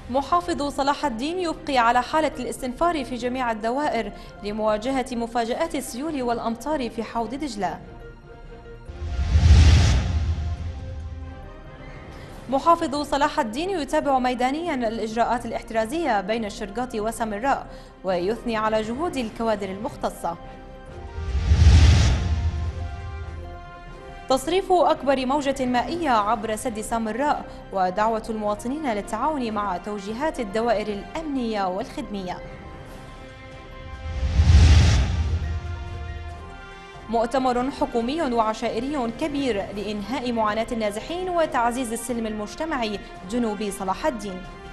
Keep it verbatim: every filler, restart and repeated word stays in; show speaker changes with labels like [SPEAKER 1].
[SPEAKER 1] محافظ صلاح الدين يبقي على حالة الاستنفار في جميع الدوائر لمواجهة مفاجآت السيول والأمطار في حوض دجلة. محافظ صلاح الدين يتابع ميدانيا الإجراءات الاحترازية بين الشرقاط وسامراء ويثني على جهود الكوادر المختصة. تصريف أكبر موجة مائية عبر سد سامراء ودعوة المواطنين للتعاون مع توجيهات الدوائر الأمنية والخدمية. مؤتمر حكومي وعشائري كبير لإنهاء معاناة النازحين وتعزيز السلم المجتمعي جنوب صلاح الدين.